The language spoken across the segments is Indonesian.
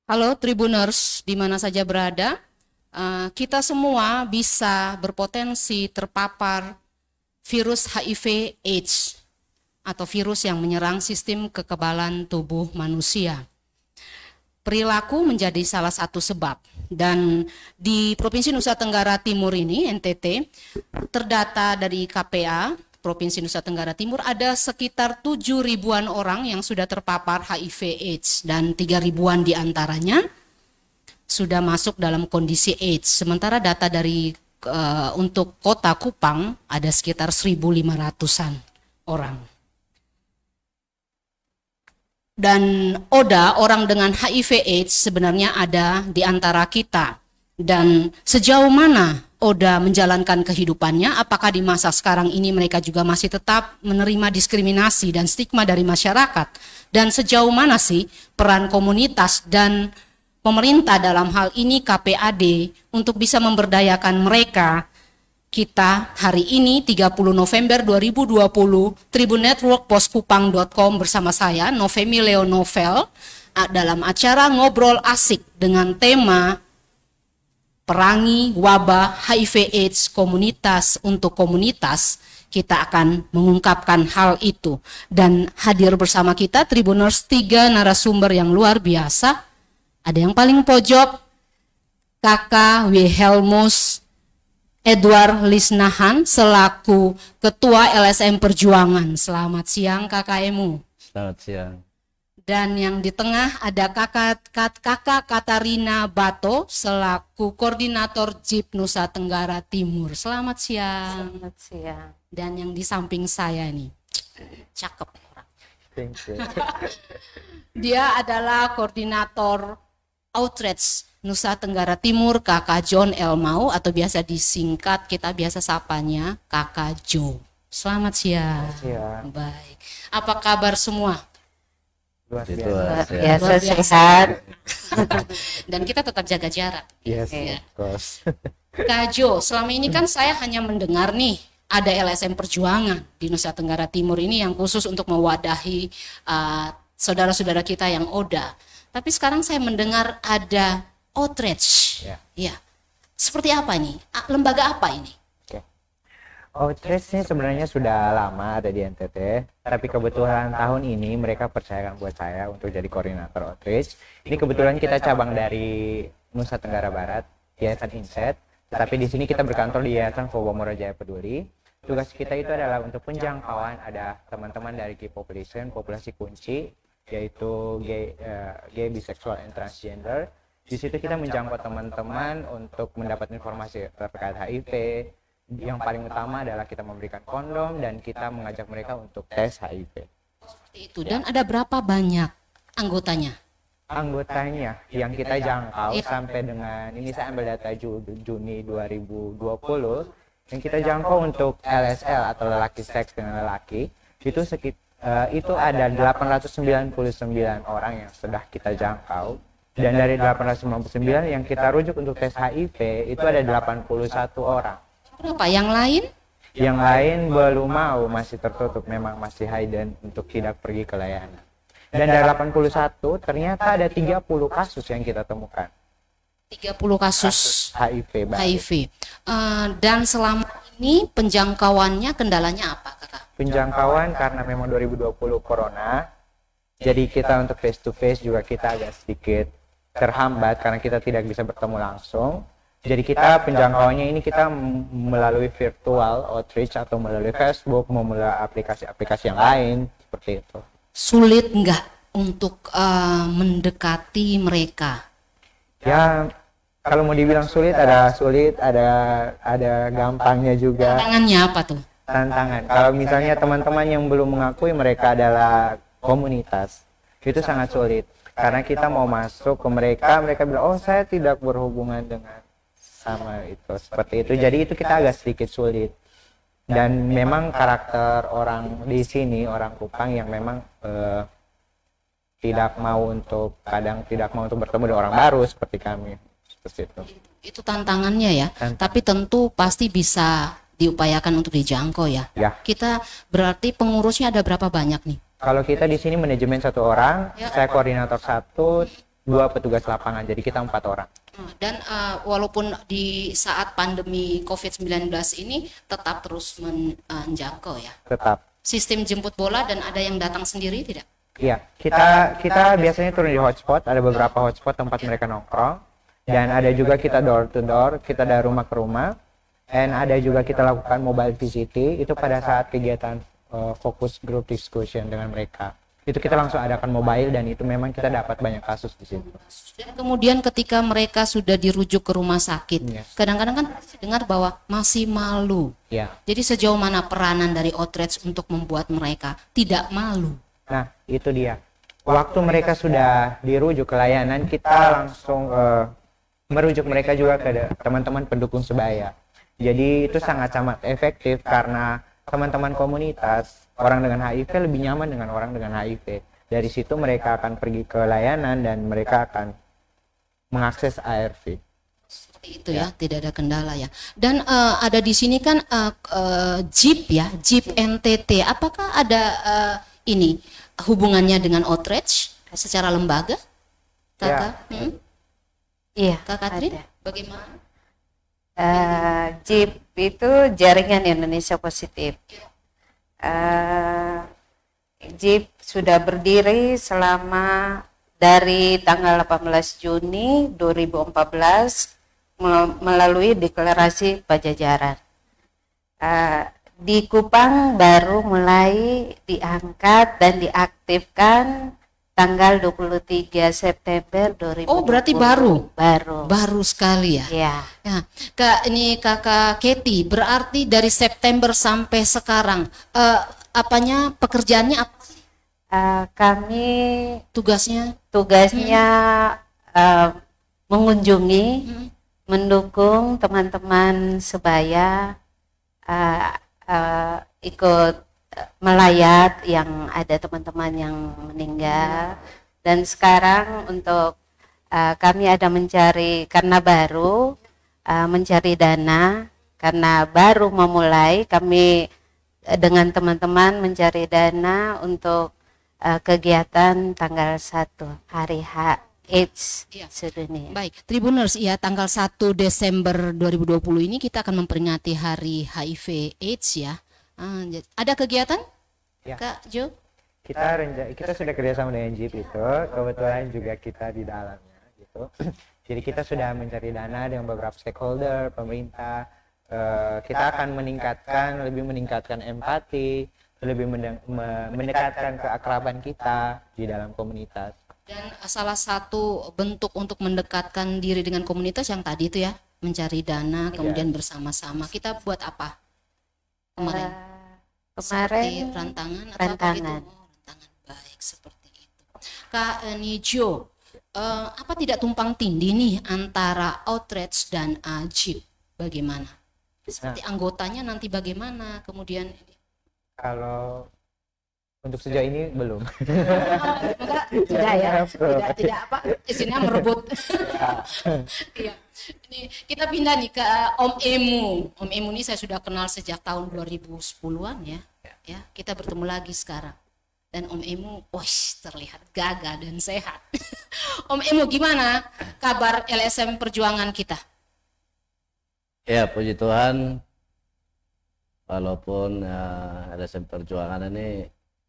Halo Tribuners, di mana saja berada, kita semua bisa berpotensi terpapar virus HIV/AIDS atau virus yang menyerang sistem kekebalan tubuh manusia. Perilaku menjadi salah satu sebab, dan di Provinsi Nusa Tenggara Timur ini, NTT, terdata dari KPA Provinsi Nusa Tenggara Timur ada sekitar 7 ribuan orang yang sudah terpapar HIV/AIDS dan 3 ribuan diantaranya sudah masuk dalam kondisi AIDS. Sementara data dari untuk kota Kupang ada sekitar 1.500-an orang. Dan ODA, orang dengan HIV/AIDS, sebenarnya ada di antara kita. Dan sejauh mana ODA menjalankan kehidupannya, apakah di masa sekarang ini mereka juga masih tetap menerima diskriminasi dan stigma dari masyarakat, dan sejauh mana sih peran komunitas dan pemerintah dalam hal ini KPAD untuk bisa memberdayakan mereka. Kita hari ini 30 November 2020, Tribun Network Poskupang.com bersama saya Novemi Leo Novel dalam acara Ngobrol Asik dengan tema Perangi Wabah HIV/AIDS Komunitas untuk Komunitas. Kita akan mengungkapkan hal itu, dan hadir bersama kita Tribuners 3 narasumber yang luar biasa. Ada yang paling pojok, Kakak Wilhelmus Edward Lisnahan selaku Ketua LSM Perjuangan. Selamat siang Kakak Emu. Selamat siang. Dan yang di tengah ada Kakak Katarina Bato selaku Koordinator JIP Nusa Tenggara Timur. Selamat siang. Selamat siang. Dan yang di samping saya nih, cakep. Thank you. Dia adalah Koordinator Outreach Nusa Tenggara Timur, Kakak John Elmau, atau biasa disingkat kita biasa sapanya Kakak Jo. Selamat siang. Selamat siang. Baik. Apa kabar semua? Luar Luar biasa. biasa Luar biasa. sehat. Dan kita tetap jaga jarak. Yes, Ya. of course. Kak Jo, selama ini kan saya hanya mendengar nih ada LSM Perjuangan di Nusa Tenggara Timur ini yang khusus untuk mewadahi saudara-saudara kita yang ODA. Tapi sekarang saya mendengar ada Outreach. Ya. Ya. Seperti apa ini? Lembaga apa ini? Outreach ini sebenarnya sudah lama ada di NTT, tapi kebetulan tahun ini mereka percayakan buat saya untuk jadi koordinator Outreach. Ini kebetulan kita cabang dari Nusa Tenggara Barat, Yayasan Inset, tetapi di sini kita berkantor di Yayasan Fobomoro Jaya Peduli. Tugas kita itu adalah untuk penjangkauan ada teman-teman dari key population, populasi kunci, yaitu gay, bisexual, and transgender. Di situ kita menjangkau teman-teman untuk mendapat informasi terkait HIV. Yang paling utama adalah kita memberikan kondom dan kita mengajak mereka untuk tes HIV. Seperti itu. Dan ada berapa banyak anggotanya? Anggotanya yang kita jangkau sampai dengan ini saya ambil data Juni 2020, yang kita jangkau untuk LSL atau lelaki seks dengan lelaki itu ada 899 orang yang sudah kita jangkau, dan dari 899 yang kita rujuk untuk tes HIV itu ada 81 orang. Berapa? Yang lain? Yang lain belum mau, masih tertutup, memang masih hidden untuk tidak pergi ke layanan. Dan dari 81 ternyata ada 30 kasus yang kita temukan. 30 kasus HIV baru. HIV. Dan selama ini penjangkauannya kendalanya apa, Kakak? Penjangkauan karena memang 2020 corona, jadi kita untuk face to face juga kita agak sedikit terhambat karena kita tidak bisa bertemu langsung. Jadi kita penjangkauannya ini kita melalui virtual outreach atau melalui Facebook, melalui aplikasi-aplikasi yang lain seperti itu. Sulit nggak untuk mendekati mereka? Ya, kalau mau dibilang sulit, ada gampangnya juga. Tantangannya apa tuh? Tantangan. Kalau misalnya teman-teman yang belum mengakui mereka adalah komunitas, itu sangat sulit. Karena kita mau masuk ke mereka bilang, oh saya tidak berhubungan dengan sama itu, seperti itu. Jadi itu kita agak sedikit sulit. Dan memang karakter orang di sini, orang Kupang yang memang kadang tidak mau untuk bertemu dengan orang baru seperti kami. Seperti itu. Itu tantangannya ya. Tapi tentu pasti bisa diupayakan untuk dijangkau ya. Ya. Kita berarti pengurusnya ada berapa banyak nih? Kalau kita di sini manajemen 1 orang, Ya. saya koordinator 1, 2 petugas lapangan. Jadi kita 4 orang. Dan walaupun di saat pandemi COVID-19 ini tetap terus menjangkau ya. Tetap. Sistem jemput bola dan ada yang datang sendiri tidak? Iya, kita biasanya turun di hotspot, ada beberapa hotspot tempat mereka nongkrong, dan ada juga kita door to door, kita dari rumah ke rumah, dan ada juga kita lakukan mobile VCT itu pada saat kegiatan fokus group discussion dengan mereka. Itu kita langsung adakan mobile dan itu memang kita dapat banyak kasus di situ. Dan kemudian ketika mereka sudah dirujuk ke rumah sakit, kadang-kadang kan dengar bahwa masih malu. Ya. Jadi sejauh mana peranan dari Outreach untuk membuat mereka tidak malu? Nah, itu dia. Waktu mereka sudah dirujuk ke layanan, kita langsung merujuk mereka juga ke teman-teman pendukung sebaya. Jadi itu sangat-sangat efektif karena teman-teman komunitas orang dengan HIV lebih nyaman dengan orang dengan HIV. Dari situ mereka akan pergi ke layanan dan mereka akan mengakses ARV. Seperti itu ya, tidak ada kendala ya. Dan ada di sini kan JIP ya, JIP NTT. Apakah ada ini hubungannya dengan Outreach secara lembaga? Kakak? Ya. Iya. Kak Katrin, ada. bagaimana? JIP itu Jaringan Indonesia Positif. JIP sudah berdiri selama dari tanggal 18 Juni 2014 melalui deklarasi Pajajaran. Di Kupang baru mulai diangkat dan diaktifkan tanggal 23 September 2020. Oh, berarti baru? Baru Sekali ya? Ya. Ya. Ini Kakak Keti, berarti dari September sampai sekarang, pekerjaannya apa sih? Kami Tugasnya? Mengunjungi, mendukung teman-teman sebaya, ikut melayat yang ada teman-teman yang meninggal. Dan sekarang untuk kami ada mencari, karena baru mencari dana, karena baru memulai, kami dengan teman-teman mencari dana untuk kegiatan tanggal 1 hari AIDS sedunia. Baik, Tribuners, ya, tanggal 1 Desember 2020 ini kita akan memperingati hari HIV AIDS ya. Ada kegiatan, Ya. Kak Jo? Kita sudah kerjasama dengan JIP itu, kebetulan juga kita di dalamnya gitu. Jadi kita sudah mencari dana dengan beberapa stakeholder, pemerintah. Kita akan lebih meningkatkan empati, lebih mendekatkan keakraban kita di dalam komunitas. Dan salah satu bentuk untuk mendekatkan diri dengan komunitas yang tadi itu ya, mencari dana, kemudian bersama-sama. Kita buat apa kemarin? Seperti rantangan atau apa gitu? Oh, rantangan, baik, seperti itu. Kak Nijo, apa tidak tumpang tindih nih antara Outreach dan JIP? Bagaimana? Seperti anggotanya nanti bagaimana? Kemudian kalau untuk sejauh ini belum. Semoga tidak ya, tidak apa izinnya merebut. Iya. Ini kita pindah nih ke Om Emu. Om Emu ini saya sudah kenal sejak tahun 2010-an ya. Ya, kita bertemu lagi sekarang. Dan Om Emu, terlihat gagah dan sehat. Om Emu, gimana kabar LSM perjuangan kita? Ya, puji Tuhan. Walaupun LSM perjuangan ini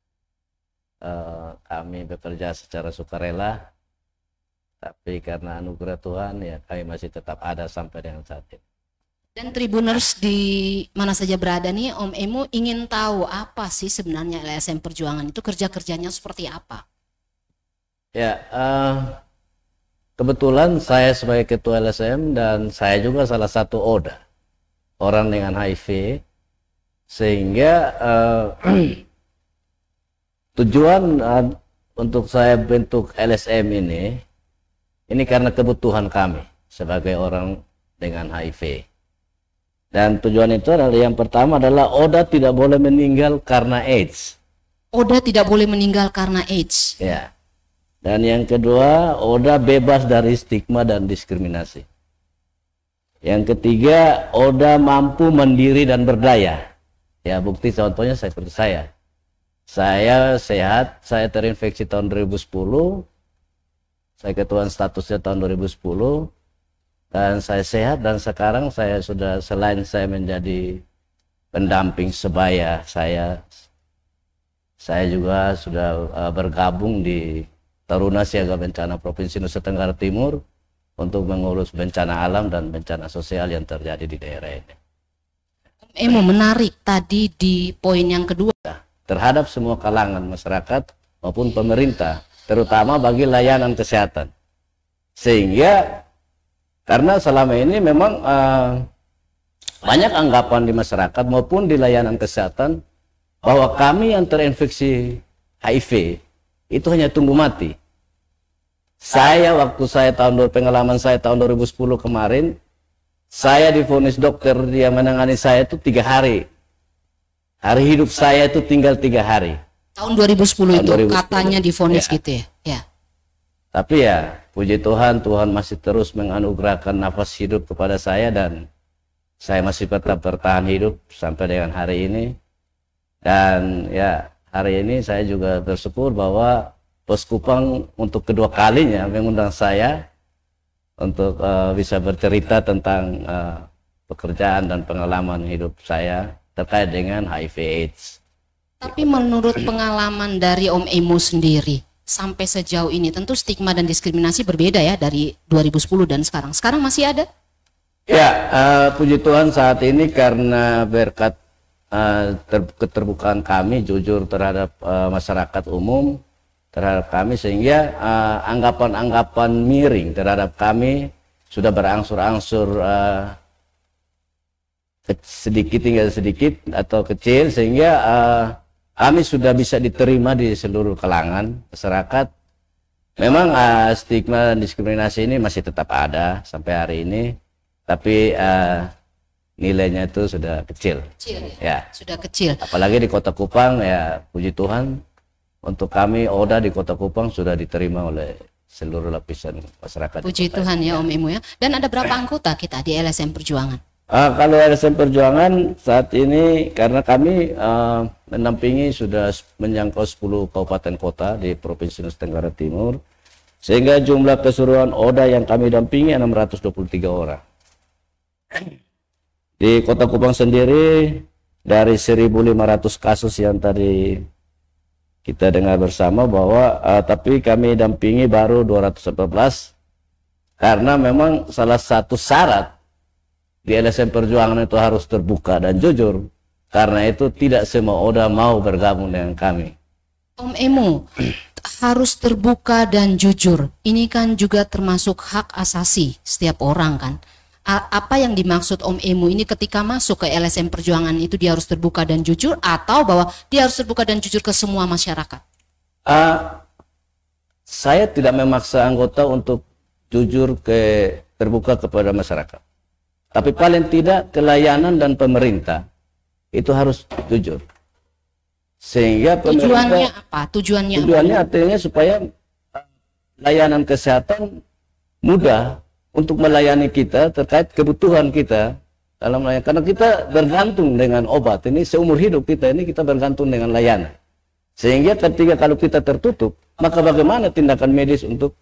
kami bekerja secara sukarela, tapi karena anugerah Tuhan ya kami masih tetap ada sampai dengan saat ini. Dan Tribuners di mana saja berada nih, Om Emu ingin tahu apa sih sebenarnya LSM perjuangan itu, kerja-kerjanya seperti apa? Ya, kebetulan saya sebagai ketua LSM dan saya juga salah satu ODA, orang dengan HIV, sehingga tujuan untuk saya bentuk LSM ini karena kebutuhan kami sebagai orang dengan HIV. Dan tujuan itu adalah, yang pertama adalah ODA tidak boleh meninggal karena AIDS. ODA tidak boleh meninggal karena AIDS. Ya. Dan yang kedua, ODA bebas dari stigma dan diskriminasi. Yang ketiga, ODA mampu mandiri dan berdaya. Ya, bukti contohnya seperti saya. Saya sehat, saya terinfeksi tahun 2010. Saya ketuaan statusnya tahun 2010 dan saya sehat, dan sekarang saya sudah, selain saya menjadi pendamping sebaya saya juga sudah bergabung di Taruna Siaga Bencana Provinsi Nusa Tenggara Timur untuk mengurus bencana alam dan bencana sosial yang terjadi di daerah ini. Emo, menarik tadi di poin yang kedua. Terhadap semua kalangan masyarakat maupun pemerintah, terutama bagi layanan kesehatan. Sehingga karena selama ini memang banyak anggapan di masyarakat maupun di layanan kesehatan bahwa kami yang terinfeksi HIV itu hanya tunggu mati. Pengalaman saya tahun 2010 kemarin, saya divonis dokter, dia menangani saya itu 3 hari. Hari hidup saya itu tinggal 3 hari. Tahun 2010 Tahun itu 2010. katanya divonis Ya. gitu ya. Ya. Tapi ya, puji Tuhan, Tuhan masih terus menganugerahkan nafas hidup kepada saya, dan saya masih tetap bertahan hidup sampai dengan hari ini. Dan ya, hari ini saya juga bersyukur bahwa Pos Kupang untuk kedua kalinya mengundang saya untuk bisa bercerita tentang pekerjaan dan pengalaman hidup saya terkait dengan HIV/AIDS. Tapi menurut pengalaman dari Om Emo sendiri, sampai sejauh ini tentu stigma dan diskriminasi berbeda ya dari 2010 dan sekarang. Sekarang masih ada? Ya, puji Tuhan saat ini karena berkat keterbukaan kami jujur terhadap masyarakat umum, terhadap kami, sehingga anggapan-anggapan miring terhadap kami sudah berangsur-angsur sedikit tinggal sedikit atau kecil, sehingga kami sudah bisa diterima di seluruh kalangan masyarakat. Memang stigma dan diskriminasi ini masih tetap ada sampai hari ini, tapi nilainya itu sudah kecil. Ya. Sudah kecil. Apalagi di Kota Kupang, ya puji Tuhan, untuk kami ODA di Kota Kupang sudah diterima oleh seluruh lapisan masyarakat. Puji Tuhan ya Om Emo ya. Dan ada berapa anggota kita di LSM Perjuangan? Kalau LSM Perjuangan saat ini, karena kami mendampingi sudah menjangkau 10 kabupaten kota di Provinsi Nusa Tenggara Timur, sehingga jumlah keseluruhan ODA yang kami dampingi 623 orang. Di Kota Kupang sendiri, dari 1.500 kasus yang tadi kita dengar bersama, bahwa tapi kami dampingi baru 214, karena memang salah satu syarat di LSM Perjuangan itu harus terbuka dan jujur, karena itu tidak semua ODA mau bergabung dengan kami. Om Emo, harus terbuka dan jujur. Ini kan juga termasuk hak asasi setiap orang kan. Apa yang dimaksud Om Emo ini ketika masuk ke LSM Perjuangan itu dia harus terbuka dan jujur, atau bahwa dia harus terbuka dan jujur ke semua masyarakat? Saya tidak memaksa anggota untuk jujur terbuka kepada masyarakat. Tapi paling tidak kelayanan dan pemerintah itu harus jujur. Sehingga Tujuannya apa? Tujuannya artinya supaya layanan kesehatan mudah untuk melayani kita terkait kebutuhan kita dalam layanan. Karena kita bergantung dengan obat ini seumur hidup kita ini, kita bergantung dengan layanan. Sehingga ketika kalau kita tertutup, maka bagaimana tindakan medis untuk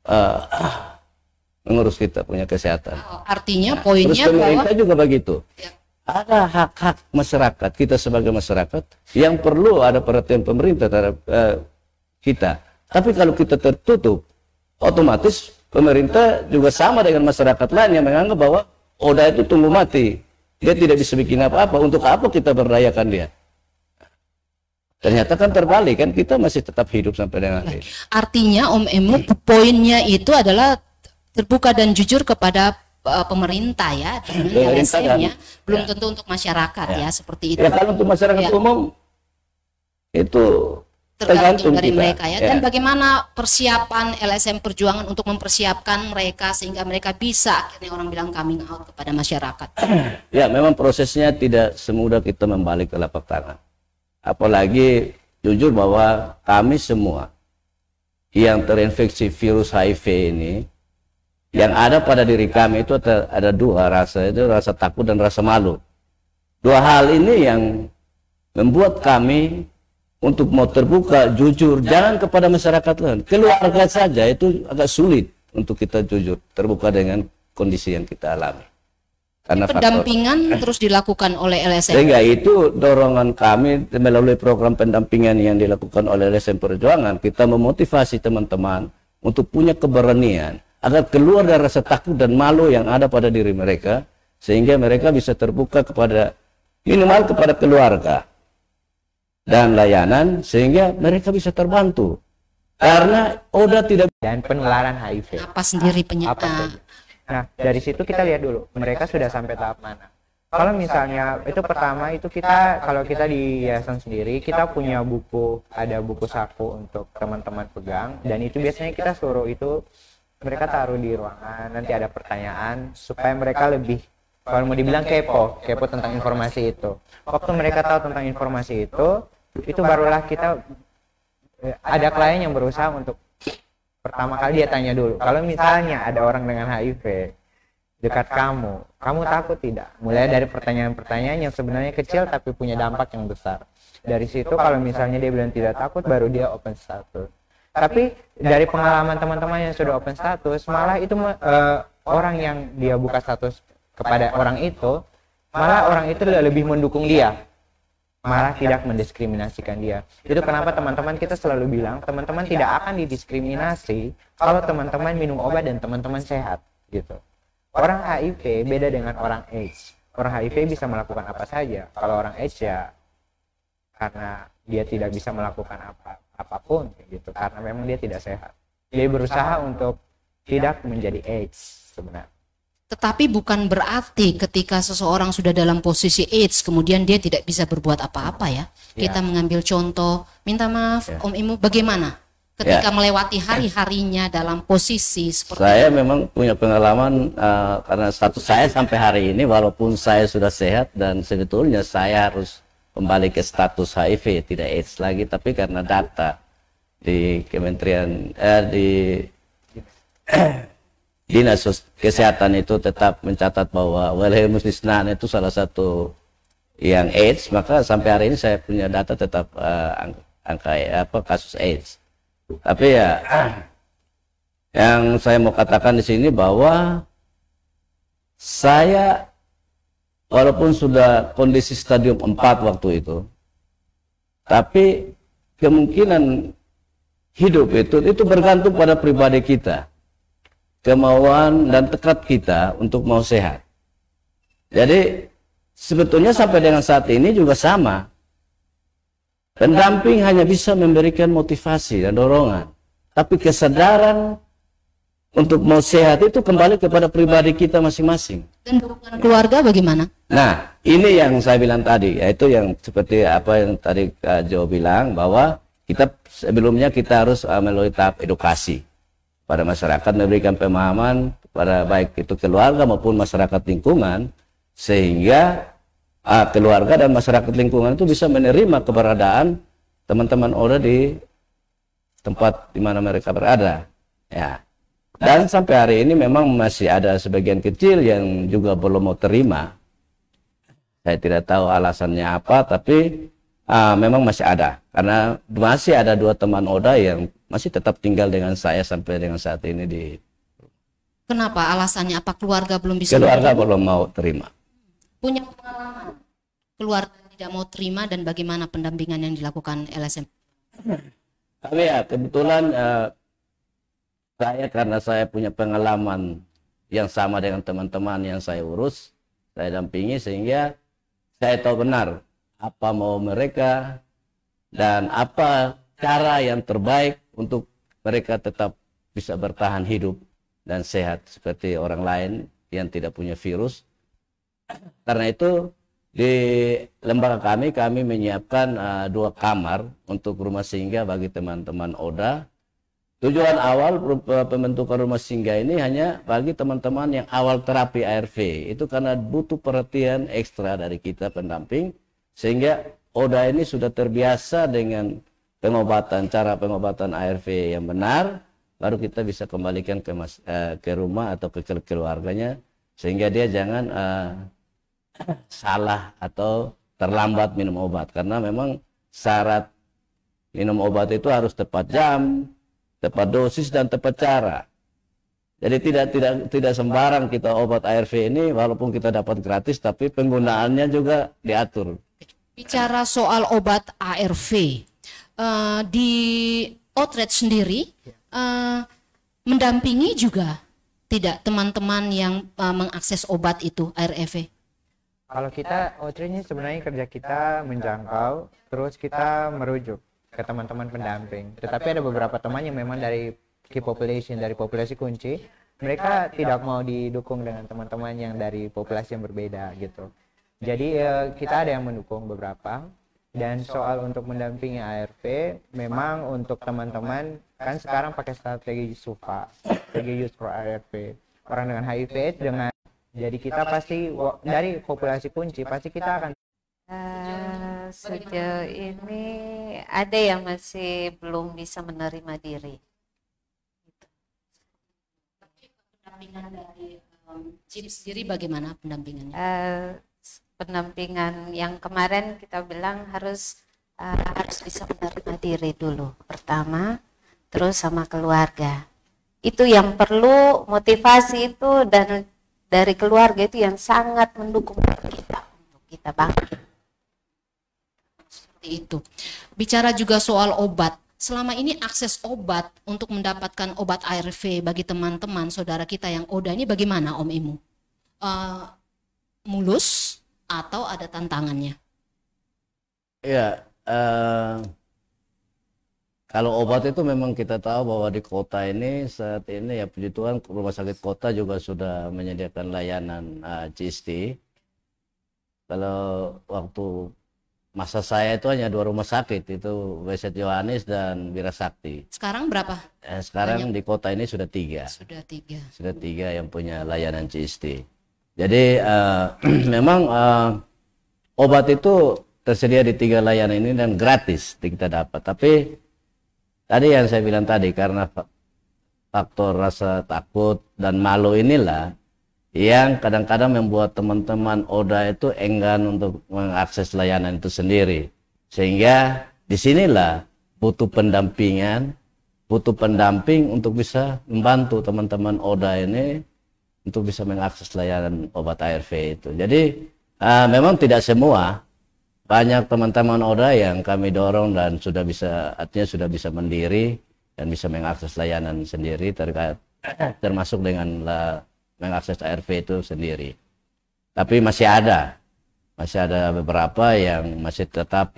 mengurus kita punya kesehatan? Artinya poinnya terus pemerintah bahwa juga begitu. Ya. Ada hak-hak masyarakat, kita sebagai masyarakat yang perlu ada perhatian pemerintah terhadap kita. Tapi kalau kita tertutup, otomatis pemerintah juga sama dengan masyarakat lain yang menganggap bahwa ODA itu tunggu mati. Dia tidak bisa bikin apa-apa. Untuk apa kita berdayakan dia? Ternyata kan terbalik, kan kita masih tetap hidup sampai dengan hari ini. artinya Om Emo poinnya itu adalah terbuka dan jujur kepada pemerintah ya, dengan Pemerintah LSM ya, dan- belum ya. tentu untuk masyarakat ya, seperti itu. Ya kalau untuk masyarakat Ya. umum itu Tergantung dari kita. mereka ya. Dan bagaimana persiapan LSM Perjuangan untuk mempersiapkan mereka sehingga mereka bisa akhirnya orang bilang coming out kepada masyarakat? Ya, memang prosesnya tidak semudah kita membalik telapak tangan. Apalagi jujur bahwa kami semua yang terinfeksi virus HIV ini, yang ada pada diri kami itu ada dua rasa, itu rasa takut dan rasa malu. Dua hal ini yang membuat kami untuk mau terbuka, jujur, jangan kepada masyarakat lain, keluarga saja itu agak sulit untuk kita jujur, terbuka dengan kondisi yang kita alami. Karena pendampingan terus dilakukan oleh LSM. Sehingga itu dorongan kami melalui program pendampingan yang dilakukan oleh LSM Perjuangan, kita memotivasi teman-teman untuk punya keberanian agar keluar dari rasa takut dan malu yang ada pada diri mereka, sehingga mereka bisa terbuka kepada minimal kepada keluarga dan layanan, sehingga mereka bisa terbantu karena ODA tidak dan penularan HIV. Apa sendiri Apa penyakit? saja. Nah, dari situ kita lihat dulu mereka sudah sampai tahap mana. Kalau misalnya itu pertama itu kita, kalau kita di yayasan sendiri kita punya buku, ada buku saku untuk teman-teman pegang, dan itu biasanya kita suruh itu mereka taruh di ruangan, nanti ada pertanyaan supaya mereka lebih, kalau mau dibilang kepo tentang informasi itu. Waktu mereka tahu tentang informasi itu barulah kita ada klien yang berusaha untuk pertama kali dia tanya dulu, kalau misalnya ada orang dengan HIV dekat kamu takut tidak? Mulai dari pertanyaan-pertanyaan yang sebenarnya kecil tapi punya dampak yang besar. Dari situ kalau misalnya dia bilang tidak takut, baru dia open status. Tapi dari pengalaman teman-teman yang sudah open status, malah itu orang yang dia buka status kepada orang itu, malah orang itu lebih mendukung dia, malah tidak mendiskriminasikan dia. Itu kenapa teman-teman kita selalu bilang teman-teman tidak akan didiskriminasi kalau teman-teman minum obat dan teman-teman sehat gitu. Orang HIV beda dengan orang AIDS. Orang HIV bisa melakukan apa saja. Kalau orang AIDS ya karena dia tidak bisa melakukan apapun gitu, karena memang dia tidak sehat. Dia berusaha untuk tidak menjadi AIDS sebenarnya. Tetapi bukan berarti ketika seseorang sudah dalam posisi AIDS kemudian dia tidak bisa berbuat apa-apa ya. Kita mengambil contoh, minta maaf Om Imu, bagaimana ketika melewati hari-harinya dalam posisi seperti saya memang punya pengalaman karena status saya sampai hari ini, walaupun saya sudah sehat dan sebetulnya saya harus kembali ke status HIV, tidak AIDS lagi, tapi karena data di Kementerian di Dinas Kesehatan itu tetap mencatat bahwa Wilhelmus-Nisnan itu salah satu yang AIDS, maka sampai hari ini saya punya data tetap angka kasus AIDS. Tapi ya yang saya mau katakan di sini bahwa saya walaupun sudah kondisi stadium 4 waktu itu, tapi kemungkinan hidup itu bergantung pada pribadi kita, kemauan dan tekad kita untuk mau sehat. Jadi sebetulnya sampai dengan saat ini juga sama. Pendamping hanya bisa memberikan motivasi dan dorongan, tapi kesadaran untuk mau sehat itu kembali kepada pribadi kita masing-masing. dan dukungan keluarga bagaimana? Nah, ini yang saya bilang tadi, yaitu yang seperti apa yang tadi Kak Jo bilang, bahwa kita sebelumnya kita harus melalui tahap edukasi pada masyarakat, memberikan pemahaman pada baik itu keluarga maupun masyarakat lingkungan, sehingga keluarga dan masyarakat lingkungan itu bisa menerima keberadaan teman-teman ODA di tempat di mana mereka berada. Ya. Dan sampai hari ini memang masih ada sebagian kecil yang juga belum mau terima. Saya tidak tahu alasannya apa, tapi memang masih ada. Karena masih ada 2 teman ODA yang masih tetap tinggal dengan saya sampai dengan saat ini di. Kenapa? Alasannya apa? Keluarga belum bisa Keluarga belum mau terima. punya pengalaman keluarga tidak mau terima, dan bagaimana pendampingan yang dilakukan LSM? Tapi ya kebetulan saya, karena saya punya pengalaman yang sama dengan teman-teman yang saya urus, saya dampingi, sehingga saya tahu benar apa mau mereka dan apa cara yang terbaik untuk mereka tetap bisa bertahan hidup dan sehat seperti orang lain yang tidak punya virus. Karena itu di lembaga kami menyiapkan 2 kamar untuk rumah singgah bagi teman-teman ODA. Tujuan awal pembentukan rumah singgah ini hanya bagi teman-teman yang awal terapi ARV. Itu karena butuh perhatian ekstra dari kita pendamping, sehingga ODA ini sudah terbiasa dengan pengobatan, cara pengobatan ARV yang benar, baru kita bisa kembalikan ke rumah atau ke keluarganya, sehingga dia jangan salah atau terlambat minum obat, karena memang syarat Minum obat itu harus tepat jam, tepat dosis dan tepat cara. Jadi tidak sembarang kita obat ARV ini walaupun kita dapat gratis tapi penggunaannya juga diatur. Bicara soal obat ARV, di Outreach sendiri mendampingi juga tidak teman-teman yang mengakses obat itu ARV? Kalau kita outreach ini sebenarnya kerja kita menjangkau, terus kita merujuk ke teman-teman pendamping. Tetapi ada beberapa teman yang memang dari key population, dari populasi kunci, mereka tidak mau didukung dengan teman-teman yang dari populasi yang berbeda gitu. Jadi kita ada yang mendukung beberapa. Dan soal untuk mendampingi ARV, memang untuk teman-teman kan sekarang pakai strategi SUPA, strategi Youth for ARV, orang dengan HIV dengan, jadi kita pasti dari populasi kunci pasti kita akan sejauh ini ada yang masih belum bisa menerima diri. Pendampingan dari CIP sendiri bagaimana pendampingannya? Pendampingan yang kemarin kita bilang harus bisa menerima diri dulu pertama, terus sama keluarga. Itu yang perlu motivasi itu, dan dari keluarga itu yang sangat mendukung kita untuk kita bangkit. Seperti itu. Bicara juga soal obat. Selama ini akses obat untuk mendapatkan obat ARV bagi teman-teman saudara kita yang ODA ini bagaimana Om Imu? Mulus atau ada tantangannya? Ya, kalau obat itu memang kita tahu bahwa di kota ini saat ini ya puji Tuhan rumah sakit kota juga sudah menyediakan layanan CST. Kalau waktu masa saya itu hanya 2 rumah sakit, itu WZ Yohanes dan Wirasakti. Sekarang berapa? Sekarang di kota ini sudah 3. Sudah 3 yang punya layanan CST. Jadi memang obat itu tersedia di 3 layanan ini dan gratis kita dapat. Tapi tadi yang saya bilang tadi, karena faktor rasa takut dan malu inilah yang kadang-kadang membuat teman-teman ODA itu enggan untuk mengakses layanan itu sendiri. Sehingga disinilah butuh pendampingan, butuh pendamping untuk bisa membantu teman-teman ODA ini untuk bisa mengakses layanan obat ARV itu. Jadi memang tidak semua, banyak teman-teman ODA yang kami dorong dan sudah bisa, artinya sudah bisa mandiri dan bisa mengakses layanan sendiri termasuk dengan mengakses ARV itu sendiri. Tapi masih ada beberapa yang masih tetap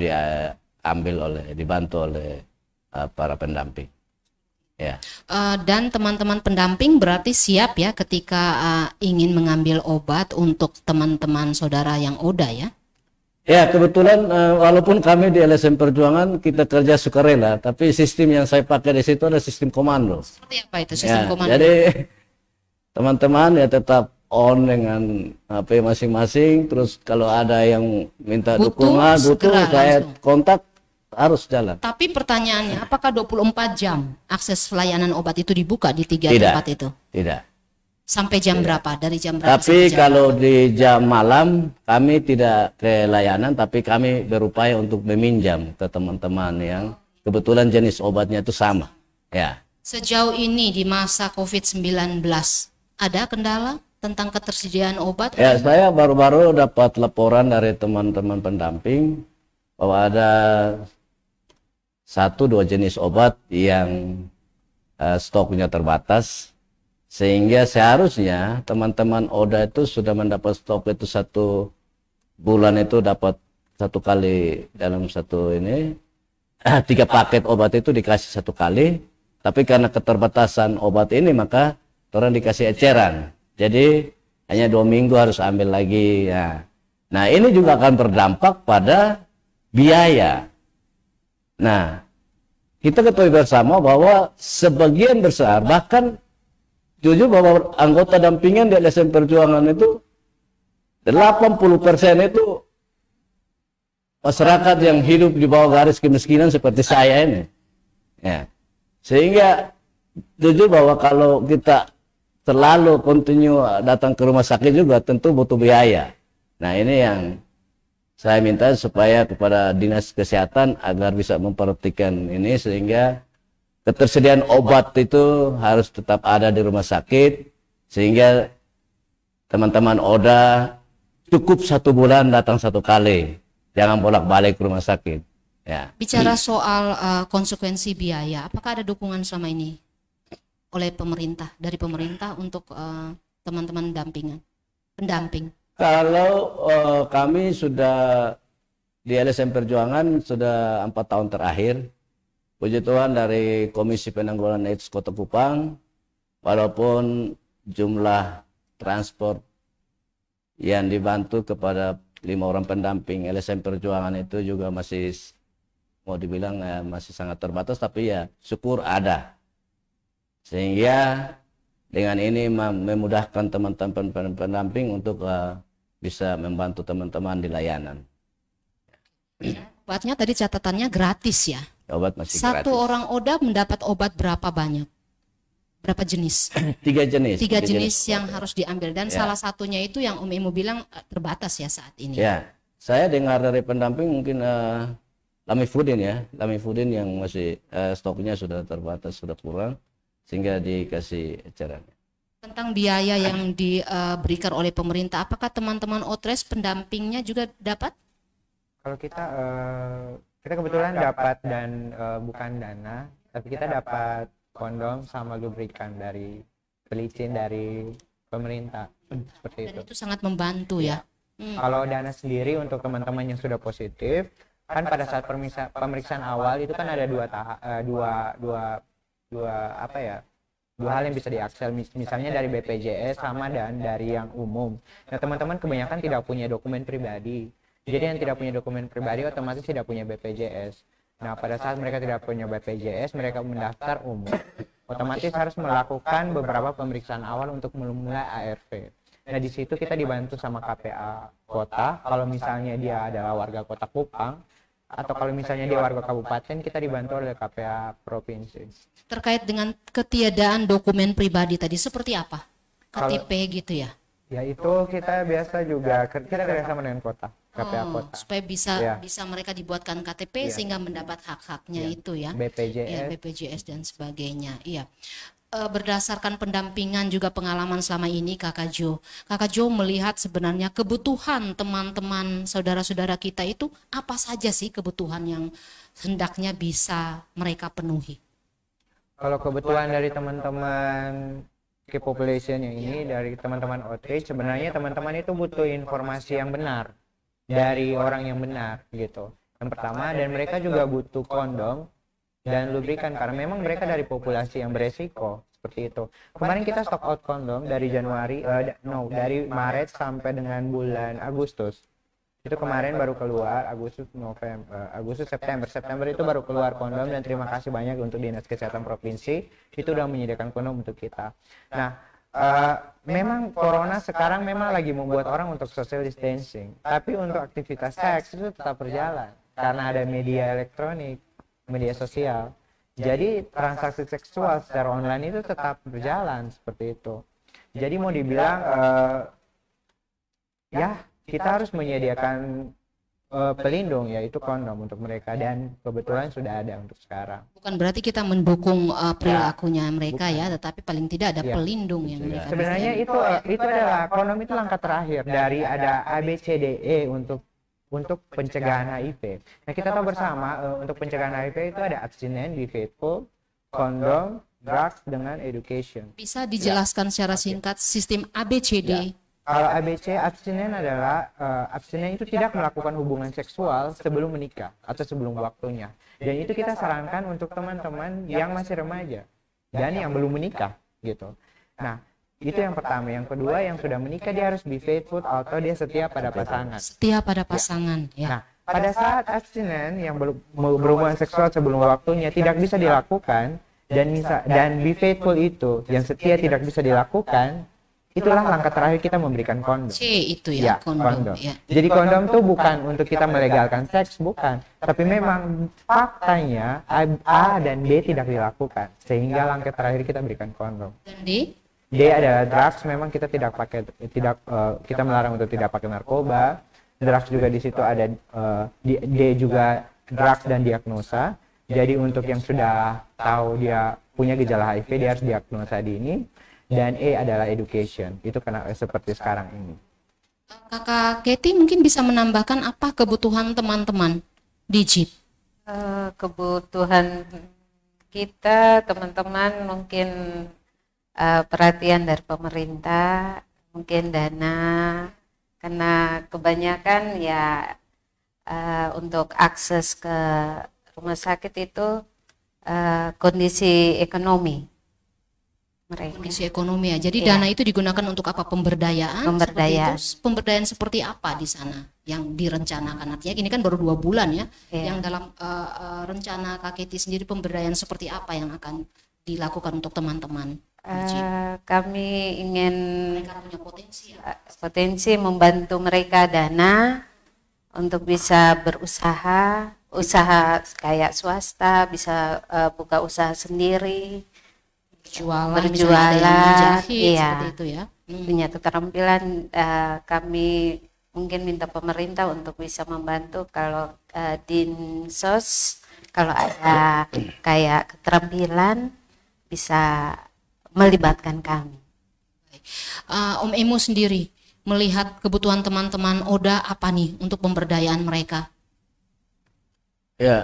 dibantu oleh para pendamping. Ya. Dan teman-teman pendamping berarti siap ya ketika ingin mengambil obat untuk teman-teman saudara yang ODA ya? Ya, kebetulan walaupun kami di LSM Perjuangan kita kerja sukarela, tapi sistem yang saya pakai di situ ada sistem komando. Seperti apa itu sistem komando? Jadi teman-teman ya tetap on dengan HP masing-masing, terus kalau ada yang minta dukungan, saya kontak, harus jalan. Tapi pertanyaannya, apakah 24 jam akses layanan obat itu dibuka di 3 tempat itu? Tidak. Sampai jam berapa? Dari jam berapa? Tapi kalau di jam malam kami tidak ke layanan, tapi kami berupaya untuk meminjam ke teman-teman yang kebetulan jenis obatnya itu sama. Ya. Sejauh ini di masa COVID-19 ada kendala tentang ketersediaan obat? Ya, saya baru-baru dapat laporan dari teman-teman pendamping bahwa ada 1-2 jenis obat yang stoknya terbatas, sehingga seharusnya teman-teman ODA itu sudah mendapat stok itu 1 bulan itu dapat 1 kali dalam 1 ini 3 paket obat itu dikasih 1 kali, tapi karena keterbatasan obat ini maka orang dikasih eceran, jadi hanya 2 minggu harus ambil lagi ya. Nah ini juga akan berdampak pada biaya. Nah, kita ketahui bersama bahwa sebagian besar, bahkan jujur bahwa anggota dampingan di LSM Perjuangan itu 80% itu masyarakat yang hidup di bawah garis kemiskinan seperti saya ini. Ya. Sehingga jujur bahwa kalau kita terlalu kontinu datang ke rumah sakit juga tentu butuh biaya. Nah ini yang saya minta supaya kepada dinas kesehatan agar bisa memperhatikan ini sehingga ketersediaan obat itu harus tetap ada di rumah sakit sehingga teman-teman ODA cukup 1 bulan datang 1 kali, jangan bolak-balik ke rumah sakit. Ya. Bicara soal konsekuensi biaya, apakah ada dukungan selama ini oleh pemerintah dari pemerintah untuk teman-teman pendamping? Kalau kami sudah di LSM Perjuangan sudah 4 tahun terakhir, puji Tuhan dari Komisi Penanggulangan AIDS Kota Kupang, walaupun jumlah transport yang dibantu kepada 5 orang pendamping LSM Perjuangan itu juga masih mau dibilang masih sangat terbatas, tapi ya syukur ada. Sehingga dengan ini memudahkan teman-teman pendamping untuk bisa membantu teman-teman di layanan. Obatnya tadi catatannya gratis ya? Obat masih Satu gratis. orang ODA mendapat obat berapa banyak? Berapa jenis? 3 jenis. 3 jenis yang harus diambil dan Ya. salah satunya itu yang Om Imo bilang terbatas ya saat ini. Ya, saya dengar dari pendamping mungkin Lamivudin ya, Lamivudin yang masih stoknya sudah terbatas, sudah kurang, sehingga dikasih eceran. Tentang biaya yang diberikan oleh pemerintah, apakah teman-teman OTRES pendampingnya juga dapat? Kalau kita kebetulan dapat dan bukan dana, tapi kita dapat kondom sama lubrikan dari pelicin dari pemerintah seperti Dan itu. itu sangat membantu ya. Kalau dana sendiri untuk teman-teman yang sudah positif, kan pada saat pemeriksaan awal itu kan ada dua hal yang bisa diakses, misalnya dari BPJS sama dan dari yang umum. Nah, teman-teman kebanyakan tidak punya dokumen pribadi. Jadi yang tidak punya dokumen pribadi otomatis tidak punya BPJS. Nah, pada saat mereka tidak punya BPJS, mereka mendaftar umum. Otomatis harus melakukan beberapa pemeriksaan awal untuk memulai ARV. Nah, di situ kita dibantu sama KPA kota. Kalau misalnya dia adalah warga Kota Kupang, atau kalau misalnya dia warga kabupaten, kita dibantu oleh KPA provinsi. Terkait dengan ketiadaan dokumen pribadi tadi seperti apa? KTP gitu ya? Ya itu kita biasa juga kita kerjasama dengan kota, KPA kota. Supaya bisa Ya. bisa mereka dibuatkan KTP sehingga mendapat hak-haknya itu ya. BPJS. Ya, BPJS dan sebagainya. Iya. Berdasarkan pendampingan juga pengalaman selama ini Kakak Jo melihat sebenarnya kebutuhan teman-teman saudara-saudara kita itu apa saja sih kebutuhan yang hendaknya bisa mereka penuhi? Kalau kebetulan dari teman-teman key population yang ini, dari teman-teman outreach, sebenarnya teman-teman itu butuh informasi yang benar dari orang yang benar gitu. Yang pertama, dan mereka juga butuh kondom dan lubrikan karena memang mereka dari populasi yang beresiko seperti itu. Kemarin kita stock out kondom dari dari Maret sampai dengan bulan Agustus. Itu kemarin baru keluar September itu baru keluar kondom, dan terima kasih banyak untuk Dinas Kesehatan Provinsi itu udah menyediakan kondom untuk kita. Nah, memang corona sekarang memang lagi membuat orang untuk social distancing, tapi untuk aktivitas seks itu tetap berjalan karena ada media elektronik, media sosial. Jadi transaksi seksual secara online itu tetap berjalan seperti itu. Jadi mau dibilang ya kita harus menyediakan pelindung, yaitu kondom untuk mereka, dan kebetulan sudah ada untuk sekarang. Bukan berarti kita mendukung perilakunya mereka ya, tetapi paling tidak ada Ya. pelindung yang mereka Sebenarnya itu adalah kondom itu langkah terakhir dari ada ABCDE untuk pencegahan HIV. Nah, kita tahu bersama untuk pencegahan HIV itu ada abstinence, be faithful, kondom, drugs, dengan education. bisa dijelaskan secara singkat sistem ABCD. Kalau ABC, abstinen adalah abstinen itu tidak melakukan hubungan seksual sebelum menikah atau sebelum waktunya. Dan itu kita sarankan untuk teman-teman yang masih remaja dan yang belum menikah gitu. Nah, itu yang pertama. Yang kedua, yang sudah menikah dia harus be faithful atau dia setia pada pasangan. Setia pada pasangan ya. Nah, pada saat abstinen yang berhubungan seksual sebelum waktunya tidak bisa dilakukan, dan be faithful itu yang setia tidak bisa dilakukan, itulah langkah terakhir kita memberikan kondom. C itu ya, kondom. Ya. Jadi kondom itu bukan untuk kita melegalkan seks, bukan. Tapi memang faktanya A dan B tidak dilakukan, sehingga langkah terakhir kita berikan kondom. Dan D? D adalah drugs, memang kita kita melarang untuk tidak pakai narkoba. drugs juga di situ ada D juga drugs dan diagnosa. Jadi untuk yang sudah tahu dia punya gejala HIV dia harus diagnosa dini, dan E adalah education. Itu karena seperti sekarang ini. Kakak Katie mungkin bisa menambahkan apa kebutuhan teman-teman di JIP? Kebutuhan kita teman-teman mungkin perhatian dari pemerintah, mungkin dana, karena kebanyakan ya untuk akses ke rumah sakit itu kondisi ekonomi mereka. Kondisi ekonomi ya. Jadi Iya. dana itu digunakan untuk apa? Pemberdayaan. Pemberdayaan. Seperti itu. Pemberdayaan seperti apa di sana yang direncanakan? Artinya ini kan baru 2 bulan ya. Iya. Yang dalam rencana Kak Katie sendiri pemberdayaan seperti apa yang akan dilakukan untuk teman-teman? Kami ingin Mereka punya potensi ya. potensi membantu mereka dana untuk bisa berusaha, usaha kayak swasta, bisa buka usaha sendiri, Berjualan, misalnya ada yang berjualan, menjahit, iya. seperti itu ya. punya keterampilan. Kami mungkin minta pemerintah untuk bisa membantu kalau Dinsos kalau ada kayak keterampilan bisa melibatkan kami. Om Emo sendiri melihat kebutuhan teman-teman Oda apa nih untuk pemberdayaan mereka? Ya,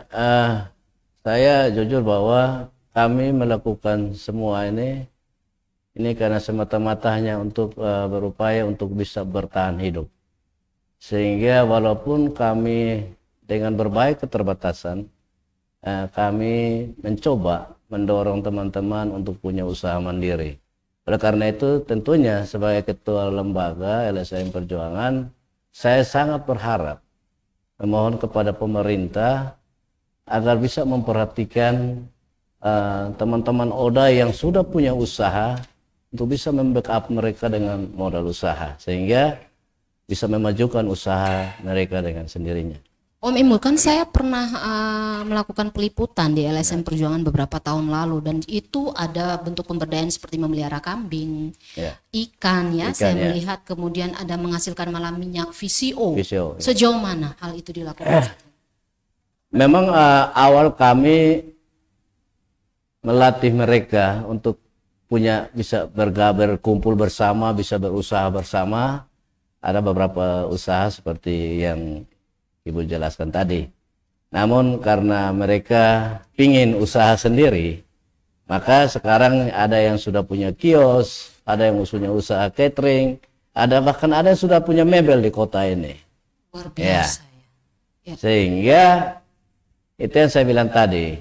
saya jujur bahwa kami melakukan semua ini karena semata-mata hanya untuk berupaya untuk bisa bertahan hidup. Sehingga walaupun kami dengan berbagai keterbatasan, kami mencoba mendorong teman-teman untuk punya usaha mandiri. Oleh karena itu tentunya sebagai ketua lembaga LSM Perjuangan, saya sangat berharap memohon kepada pemerintah agar bisa memperhatikan teman-teman Oda yang sudah punya usaha untuk bisa membackup mereka dengan modal usaha sehingga bisa memajukan usaha mereka dengan sendirinya. Om Emo, kan saya pernah melakukan peliputan di LSM Perjuangan beberapa tahun lalu dan itu ada bentuk pemberdayaan seperti memelihara kambing, ikan ya. Saya melihat kemudian ada menghasilkan malah minyak VCO. VCO, ya. Sejauh mana hal itu dilakukan? Memang awal kami melatih mereka untuk bisa berkumpul bersama, bisa berusaha bersama. Ada beberapa usaha seperti yang Ibu jelaskan tadi. Namun karena mereka ingin usaha sendiri, maka sekarang ada yang sudah punya kios, ada yang punya usaha catering, bahkan ada yang sudah punya mebel di kota ini. Luar biasa ya. Sehingga itu yang saya bilang tadi,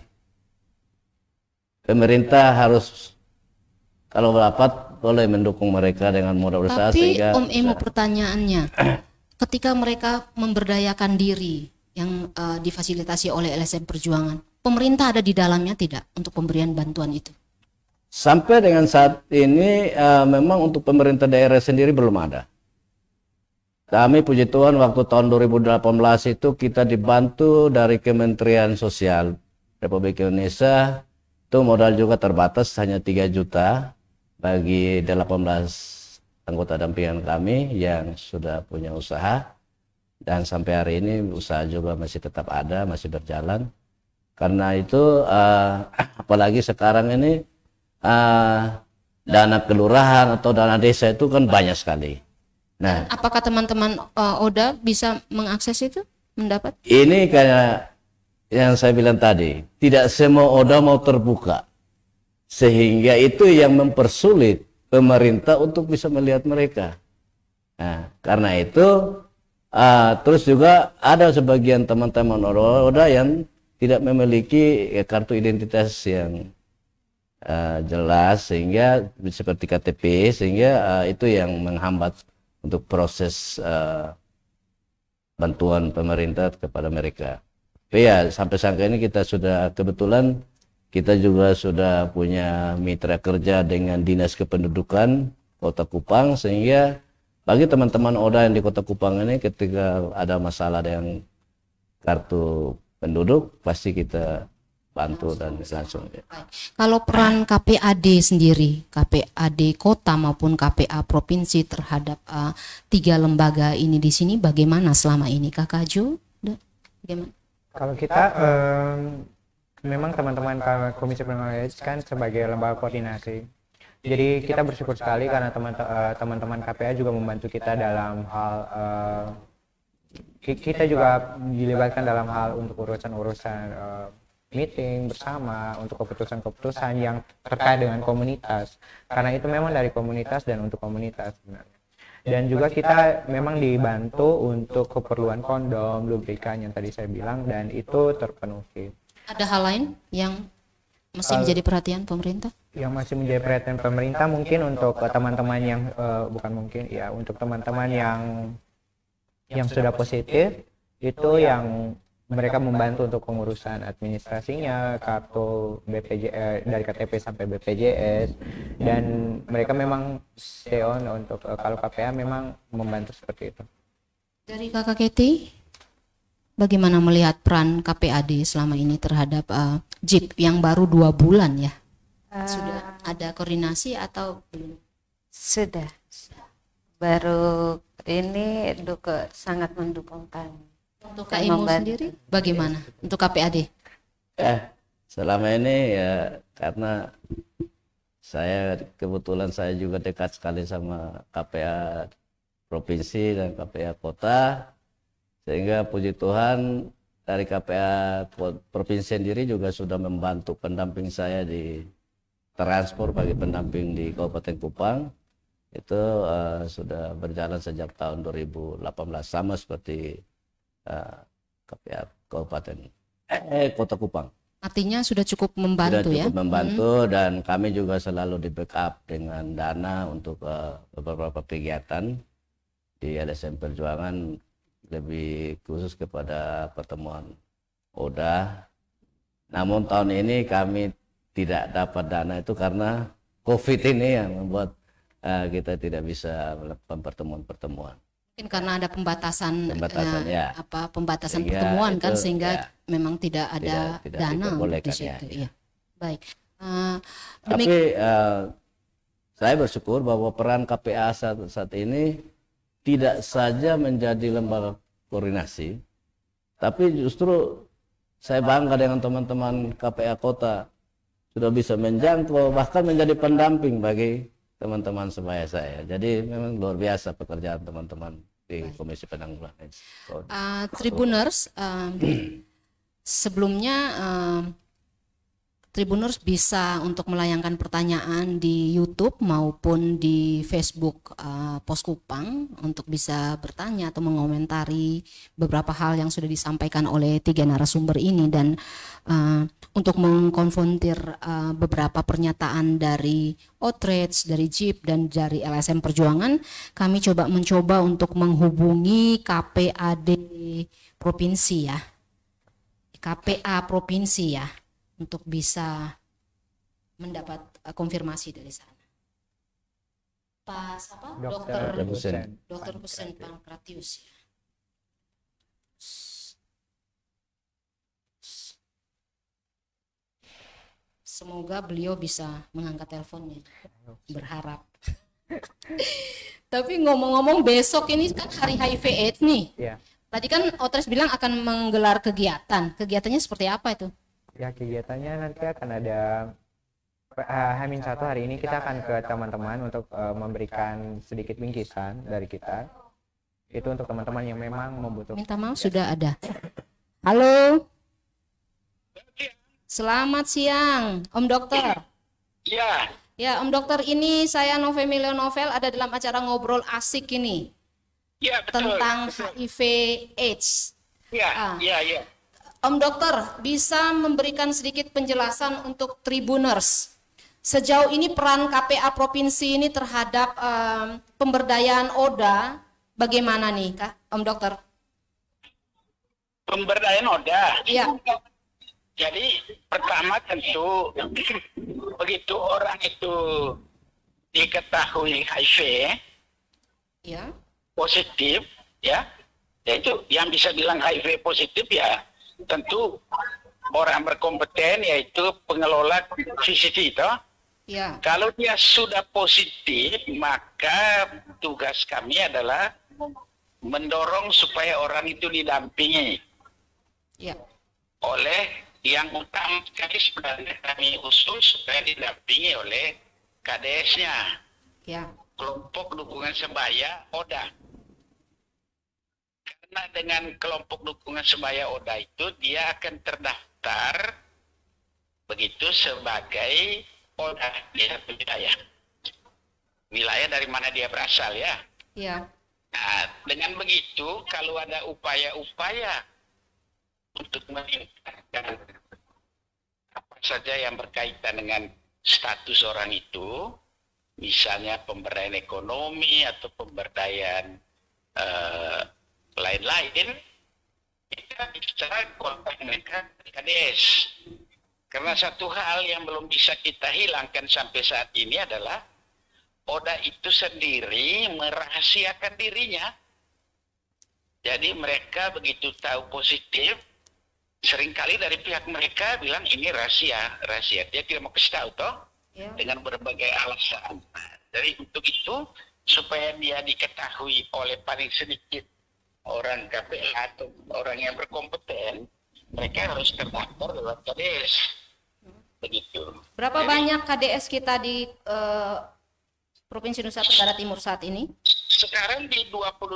pemerintah harus kalau dapat boleh mendukung mereka dengan modal usaha. Tapi sehingga Om Emo pertanyaannya, ketika mereka memberdayakan diri yang difasilitasi oleh LSM Perjuangan, pemerintah ada di dalamnya tidak untuk pemberian bantuan itu? Sampai dengan saat ini memang untuk pemerintah daerah sendiri belum ada. Kami puji Tuhan waktu tahun 2018 itu kita dibantu dari Kementerian Sosial Republik Indonesia. Itu modal juga terbatas hanya 3 juta bagi 18 anggota dampingan kami yang sudah punya usaha, dan sampai hari ini usaha juga masih tetap ada, masih berjalan. Karena itu apalagi sekarang ini dana kelurahan atau dana desa itu kan banyak sekali. Nah, apakah teman-teman Oda bisa mengakses itu, mendapat? Ini kayak yang saya bilang tadi, tidak semua Oda mau terbuka, sehingga itu yang mempersulit pemerintah untuk bisa melihat mereka. Nah, karena itu terus juga ada sebagian teman-teman Oda yang tidak memiliki kartu identitas yang jelas, sehingga seperti KTP, sehingga itu yang menghambat untuk proses bantuan pemerintah kepada mereka. Tapi ya sampai saat ini kita sudah kebetulan kita juga sudah punya mitra kerja dengan Dinas Kependudukan Kota Kupang, sehingga bagi teman-teman Oda yang di Kota Kupang ini ketika ada masalah dengan kartu penduduk pasti kita bantu dan langsung. Ya. Baik. Kalau peran KPAD sendiri, KPAD kota maupun KPA provinsi terhadap 3 lembaga ini di sini bagaimana selama ini, Kakak Jo? Bagaimana? Kalau kita memang teman-teman Komisi Perlindungan kan sebagai lembaga koordinasi. Jadi kita bersyukur sekali karena teman-teman KPA juga membantu kita dalam hal kita juga dilibatkan dalam hal untuk urusan-urusan meeting bersama untuk keputusan-keputusan yang terkait dengan komunitas. Karena itu memang dari komunitas dan untuk komunitas sebenarnya. Dan juga kita memang dibantu untuk keperluan kondom, lubrikan yang tadi saya bilang, dan itu terpenuhi. Ada hal lain yang masih menjadi perhatian pemerintah? Yang masih menjadi perhatian pemerintah mungkin untuk teman-teman yang bukan mungkin ya, untuk teman-teman yang sudah positif itu yang mereka membantu untuk pengurusan administrasinya, kartu BPJS dari KTP sampai BPJS, dan mereka memang stay on untuk kalau KPA memang membantu seperti itu. Dari Kakak Keti, bagaimana melihat peran KPAD selama ini terhadap JIP yang baru 2 bulan ya? Sudah ada koordinasi atau belum? Sudah. Baru ini sangat mendukung kami. Untuk Kak Imo sendiri bagaimana untuk KPAD? Selama ini ya karena kebetulan saya juga dekat sekali sama KPA provinsi dan KPA kota, sehingga puji Tuhan dari KPA provinsi sendiri juga sudah membantu pendamping saya di transport bagi pendamping di Kabupaten Kupang. Itu sudah berjalan sejak tahun 2018 sama seperti KPA Kabupaten Kota Kupang. Artinya sudah cukup membantu sudah cukup ya? Membantu dan kami juga selalu di backup dengan dana untuk beberapa kegiatan di LSM Perjuangan, lebih khusus kepada pertemuan ODA. Namun tahun ini kami tidak dapat dana itu karena COVID ini yang membuat kita tidak bisa melakukan pertemuan-pertemuan. Mungkin karena ada pembatasan ya. Pembatasan Sehingga pertemuan kan, itu, sehingga ya, memang tidak ada dana di situ. Ya. Baik. Tapi saya bersyukur bahwa peran KPA saat ini tidak saja menjadi lembaga koordinasi, tapi justru saya bangga dengan teman-teman KPA kota sudah bisa menjangkau bahkan menjadi pendamping bagi teman-teman sebaya saya. Jadi memang luar biasa pekerjaan teman-teman di Komisi Penanggulangan. Tribuners, sebelumnya Tribuners bisa untuk melayangkan pertanyaan di YouTube maupun di Facebook Pos Kupang untuk bisa bertanya atau mengomentari beberapa hal yang sudah disampaikan oleh 3 narasumber ini, dan untuk mengkonfrontir beberapa pernyataan dari Outreach, dari JIP, dan dari LSM Perjuangan, kami mencoba untuk menghubungi KPAD Provinsi ya, KPA Provinsi ya, untuk bisa mendapat konfirmasi dari sana. Pak siapa? Dr. Husen Pankratius ya. Semoga beliau bisa mengangkat teleponnya. Berharap. Tapi ngomong-ngomong, besok ini kan hari HIV/AIDS nih. Ya. Tadi kan Outreach bilang akan menggelar kegiatan. Kegiatannya seperti apa itu? Ya, kegiatannya nanti akan ada H-1 hari ini kita akan ke teman-teman untuk memberikan sedikit bingkisan dari kita. Itu untuk teman-teman yang memang membutuhkan. Minta maaf, sudah ada. Halo. Selamat siang, Om Dokter. Ya. Ya, Om Dokter, ini saya Novemilio Novel ada dalam acara ngobrol asik ini. Ya, betul. Tentang betul. HIV/AIDS. Ya, ya. Om Dokter, bisa memberikan sedikit penjelasan untuk Tribuners. Sejauh ini peran KPA Provinsi ini terhadap pemberdayaan ODA bagaimana nih, Kak, Om Dokter? Pemberdayaan ODA. Iya. Jadi pertama tentu begitu orang itu diketahui HIV Ya. positif, ya itu yang bisa bilang HIV positif ya tentu orang berkompeten, yaitu pengelola VCT itu. Ya. Kalau dia sudah positif, maka tugas kami adalah mendorong supaya orang itu didampingi Ya. oleh yang utama sekali sebenarnya kami usul supaya didampingi oleh KDS-nya, Ya. kelompok dukungan sebaya ODA. Karena dengan kelompok dukungan sebaya ODA itu dia akan terdaftar begitu sebagai ODA dia wilayah dari mana dia berasal ya. Ya. Nah, dengan begitu kalau ada upaya-upaya untuk meningkatkan apa saja yang berkaitan dengan status orang itu, misalnya pemberdayaan ekonomi atau pemberdayaan lain-lain, kita bisa kontak mereka KDS. Karena satu hal yang belum bisa kita hilangkan sampai saat ini adalah ODA itu sendiri merahasiakan dirinya. Jadi mereka begitu tahu positif, seringkali dari pihak mereka bilang ini rahasia. Dia tidak mau kasih tahu toh, Ya. dengan berbagai alasan. Nah, jadi untuk itu supaya dia diketahui oleh paling sedikit orang KPA atau orang yang berkompeten, mereka harus terdaftar lewat KDS. Begitu. Berapa Jadi, banyak KDS kita di Provinsi Nusa Tenggara Timur saat ini? sekarang di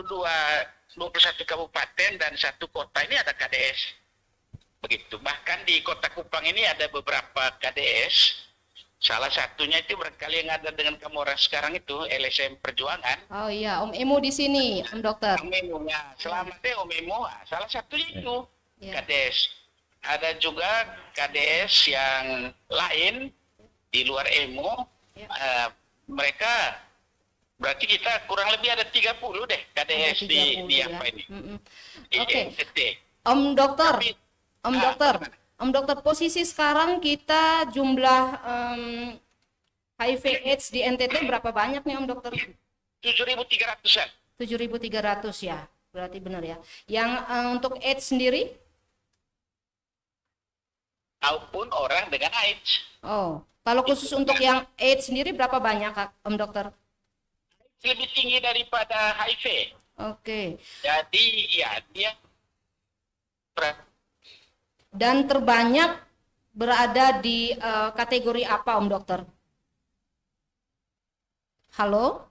21 kabupaten dan 1 kota ini ada KDS. Begitu. Bahkan di Kota Kupang ini ada beberapa KDS. Salah satunya itu barangkali yang ada dengan kamu orang sekarang itu LSM Perjuangan. Oh iya, Om Emu di sini, Om Dokter. Om Emo, ya, selamat deh Om Emo. Salah satunya itu Ya. KDS. Ada juga KDS yang lain di luar Emo. Ya. Mereka berarti kita kurang lebih ada 30 deh KDS Ada 30 di ya. apa ini? Mm-mm. Di Oke. NTT. Om Dokter, Tapi- Om Ah, Dokter, bagaimana? Om Dokter, posisi sekarang kita jumlah HIV AIDS di NTT berapa banyak nih Om Dokter? 7.300-an. 7.300 ya, berarti benar ya. Yang untuk AIDS sendiri? Maupun orang dengan AIDS. Oh, kalau khusus untuk yang AIDS sendiri berapa banyak Om Dokter? Lebih tinggi daripada HIV. Oke, Jadi ya dia dan terbanyak berada di kategori apa Om Dokter? Halo?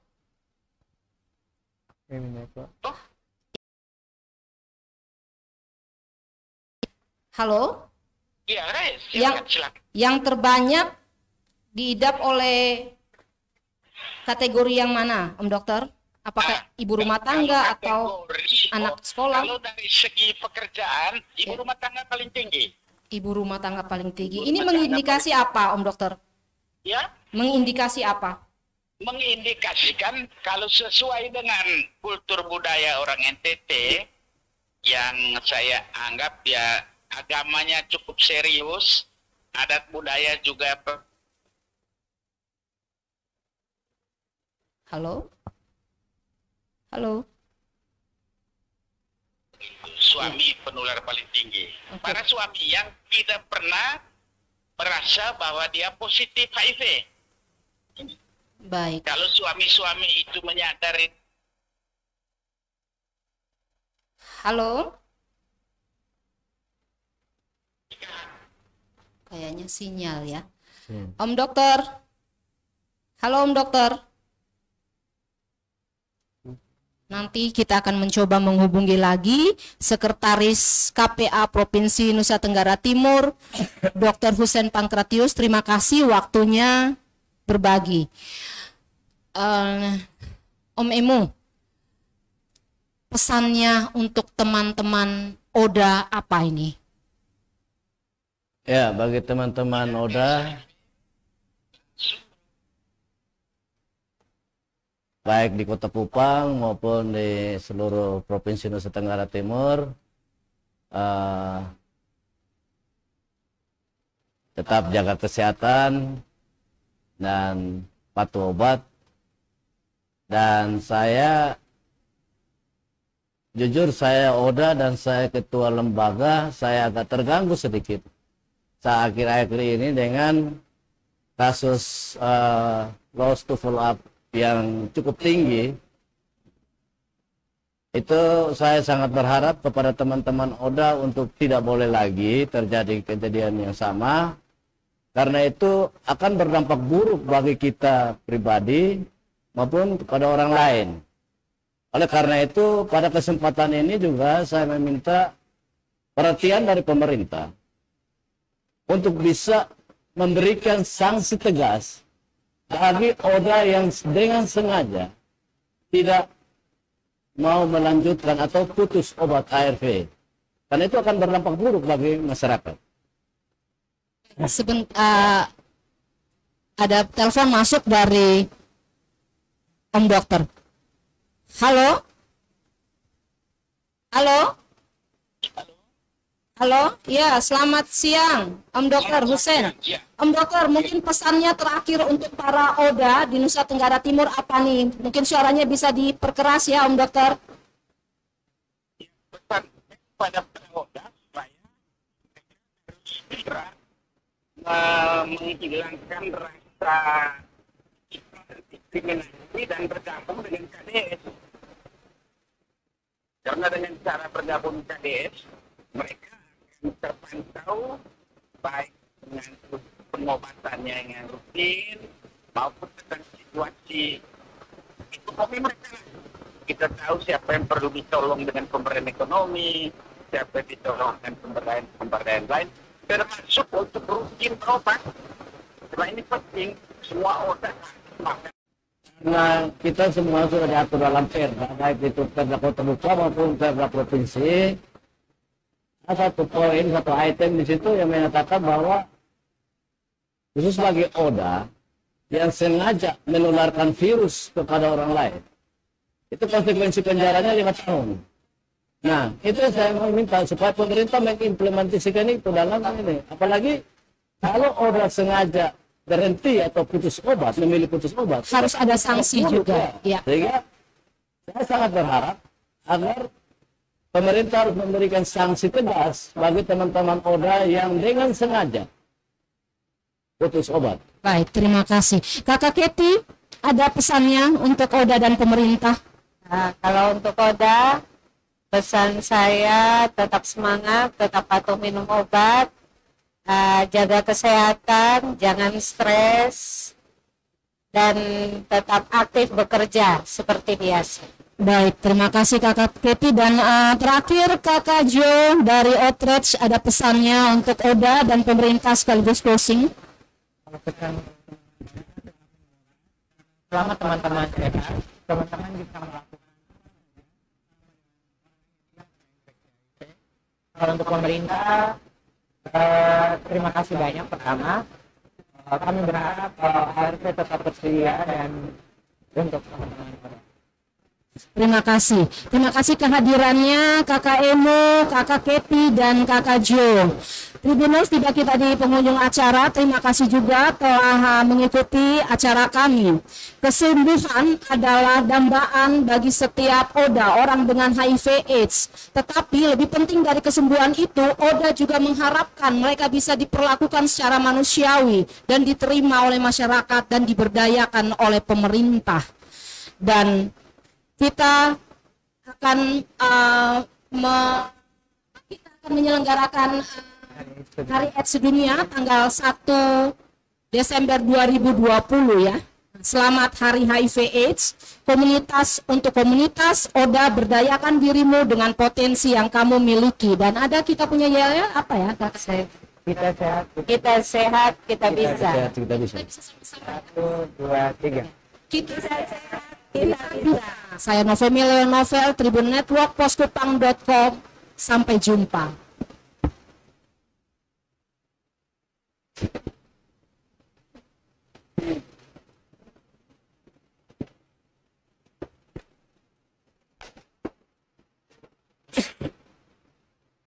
Halo? ya, Yang- silakan. Yang terbanyak diidap oleh kategori yang mana, Om Dokter? Apakah ibu rumah tangga atau anak sekolah? Kalau dari segi pekerjaan, ibu Ya. rumah tangga paling tinggi. Ibu rumah tangga paling tinggi. Ibu Ini rumah tangga mengindikasi apa, Om Dokter? Ya, Mengindikasi apa? mengindikasikan kalau sesuai dengan kultur budaya orang NTT yang saya anggap ya agamanya cukup serius, adat budaya juga Halo? Halo? suami penular paling tinggi. Oke. Para suami yang tidak pernah merasa bahwa dia positif HIV. Baik. Kalau suami-suami itu menyadari Halo? Kayaknya sinyal ya. Om Dokter? Halo Om Dokter? Nanti kita akan mencoba menghubungi lagi Sekretaris KPA Provinsi Nusa Tenggara Timur, Dr. Husein Pankratius. Terima kasih waktunya berbagi. Om Emu, pesannya untuk teman-teman ODA apa ini? Ya, bagi teman-teman ODA, baik di Kota Kupang maupun di seluruh Provinsi Nusa Tenggara Timur, tetap jaga kesehatan dan patuh obat. Dan saya, jujur saya ODA dan saya ketua lembaga, saya agak terganggu sedikit saat akhir-akhir ini dengan kasus loss to follow up yang cukup tinggi, itu saya sangat berharap kepada teman-teman Oda untuk tidak boleh lagi terjadi kejadian yang sama, karena itu akan berdampak buruk bagi kita pribadi maupun kepada orang lain. Oleh karena itu, pada kesempatan ini juga saya meminta perhatian dari pemerintah untuk bisa memberikan sanksi tegas bagi Oda yang dengan sengaja tidak mau melanjutkan atau putus obat ARV, karena itu akan berdampak buruk bagi masyarakat. Ada telepon masuk dari Om Dokter. Halo? Halo? Halo, ya selamat siang, Om Dokter Hussein. Om Dokter, mungkin pesannya terakhir untuk para Oda di Nusa Tenggara Timur apa nih? Mungkin suaranya bisa diperkeras ya, Om Dokter. Pesan pada Oda supaya harus segera menghilangkan rasa diskriminasi dan bergabung dengan KDS. Karena dengan cara bergabung KDS, mereka terpantau baik dengan pengobatannya yang rutin maupun tentang situasi ekonomi mereka. Kita tahu siapa yang perlu ditolong dengan pemberdayaan ekonomi, siapa yang ditolong dengan pemberdayaan lain, termasuk untuk rutin berobat. Karena ini penting, semua obat makan. Karena kita semua sudah diatur dalam perda, baik itu perda kota Buka maupun perda provinsi. Satu poin, satu item di situ yang menyatakan bahwa khusus bagi Oda yang sengaja menularkan virus kepada orang lain, itu konsekuensi penjaranya 5 tahun. Nah, itu saya meminta supaya pemerintah mengimplementasikan itu dalam ini. Apalagi kalau Oda sengaja berhenti atau putus obat, memilih putus obat, Harus ada sanksi juga. Ya. Sehingga saya sangat berharap agar pemerintah harus memberikan sanksi tegas bagi teman-teman Oda yang dengan sengaja putus obat. Baik, terima kasih. Kakak Keti, ada pesannya untuk Oda dan pemerintah? Nah, kalau untuk Oda, pesan saya tetap semangat, tetap patuh minum obat, jaga kesehatan, jangan stres, dan tetap aktif bekerja seperti biasa. Baik, terima kasih Kakak Keti. Dan terakhir Kakak Jo dari Outreach, ada pesannya untuk Oda dan pemerintah sekaligus closing. Selamat teman-teman sehat, teman-teman bisa melakukan. Kalau untuk pemerintah, terima kasih banyak. Pertama, kami berharap ARV tetap tersedia dan untuk teman-teman. Terima kasih kehadirannya Kakak Emo, Kakak Keti, dan Kakak Jo. Tribuners, tidak kita di penghujung acara, terima kasih juga telah mengikuti acara kami. Kesembuhan adalah dambaan bagi setiap Oda, orang dengan HIV AIDS. Tetapi lebih penting dari kesembuhan itu, Oda juga mengharapkan mereka bisa diperlakukan secara manusiawi dan diterima oleh masyarakat dan diberdayakan oleh pemerintah. Dan kita akan menyelenggarakan Hari AIDS Sedunia tanggal 1 Desember 2020 ya. Selamat Hari HIV AIDS. Untuk komunitas Oda, berdayakan dirimu dengan potensi yang kamu miliki. Dan ada kita punya yel apa ya? Kita sehat. Kita sehat, kita bisa. Kita bisa. 1, 2, 3. Kita sehat, kita bisa. Saya Novemilio Novel, Tribun Network, poskupang.com. Sampai jumpa.